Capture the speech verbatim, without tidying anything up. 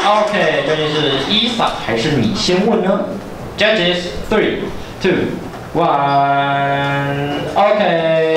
OK， 究竟是伊莎还是你先问呢 ？Judges three, two, one, OK。